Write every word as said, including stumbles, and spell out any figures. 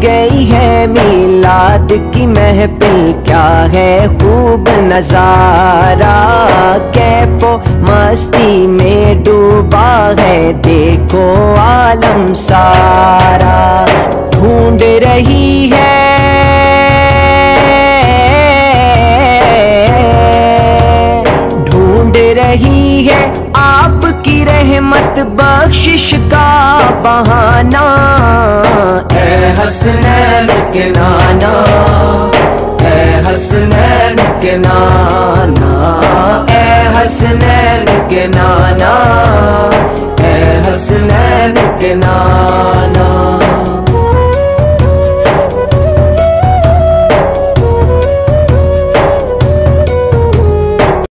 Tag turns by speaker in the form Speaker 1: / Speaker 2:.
Speaker 1: गई है मीलाद की महफिल, क्या है खूब नजारा। कैफो मस्ती में डूबा है देखो आलम सारा। ढूंढ रही है ढूंढ रही है आपकी रहमत बख्शिश का बहाना। ऐ हसनैन के नाना, ऐ हसनैन के नाना, ऐ हसनैन के नाना, ऐ हसनैन के नाना।